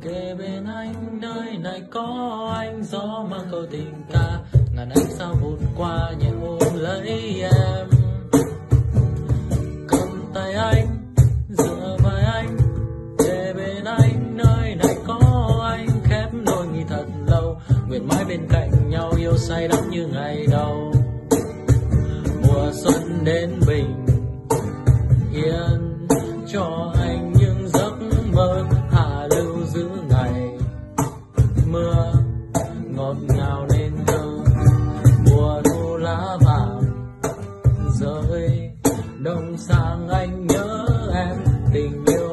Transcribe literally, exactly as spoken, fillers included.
kề bên anh, nơi này có anh, gió mang câu tình ca ngàn ánh sao vụt qua nhẹ ôm lấy em. Cầm tay anh, dựa vai anh, kề bên anh, nơi này có anh, khép đôi mi thật lâu, nguyện mãi bên cạnh nhau, yêu say đắm như ngày đầu. Mùa xuân đến bình yên cho anh những giấc mơ hạ lưu giữa ngày mưa ngọt ngào nên thơ. Mùa thu lá vàng rơi đông sang anh nhớ em, tình yêu